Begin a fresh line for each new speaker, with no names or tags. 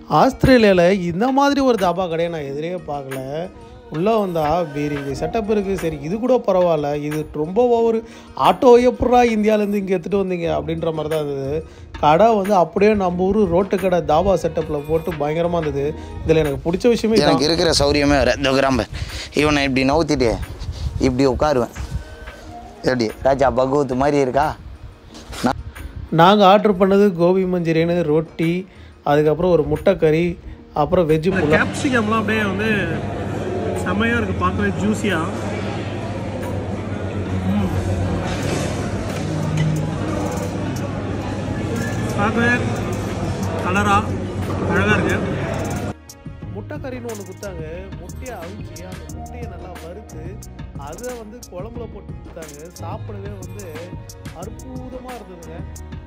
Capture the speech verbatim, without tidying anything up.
ஆஸ்திரேலியாவில் இந்த மாதிரி ஒரு தாபா கடையை நான் எதிரே பார்க்கல. உள்ளே வந்தால் பீரிங்கு செட்டப் இருக்குது. சரி, இது கூட பரவாயில்ல. இது ரொம்ப ஓவர். ஆட்டோ எப்படா இந்தியாவிலேருந்து இங்கே எடுத்துகிட்டு வந்தீங்க அப்படின்ற மாதிரி தான் இருந்தது. கடை வந்து அப்படியே நம்ம ஊர் ரோட்டு கடை தாபா செட்டப்பில் போட்டு பயங்கரமாக இருந்தது. இதில் எனக்கு பிடிச்ச விஷயமே
எனக்கு இருக்கிற சௌரியமே வேறு. இந்த கிராம்பர் இவனை இப்படி நவுத்திட்டு இப்படி உட்காருவேன். எப்படி ராஜா பகவத் மாதிரி இருக்கா?
நாங்கள் ஆர்டர் பண்ணது கோபி மஞ்சூரியனு, ரொட்டி, அதுக்கப்புறம் ஒரு முட்டை கறி, அப்புறம் வெஜ்ஜு புல்லா.
கேப்சிகம்லாம் அப்படியே வந்து செம்மையாக இருக்குது, பார்க்கவே ஜூஸியாக. பார்க்கவே கலராக அழகாக இருக்குது.
முட்டை கறின்னு ஒன்று கொடுத்தாங்க. முட்டையை அவிச்சு அந்த முட்டையை நல்லா வறுத்து அதை வந்து குழம்புல போட்டு கொடுத்தாங்க. சாப்பிடவே வந்து அற்புதமாக இருந்ததுங்க.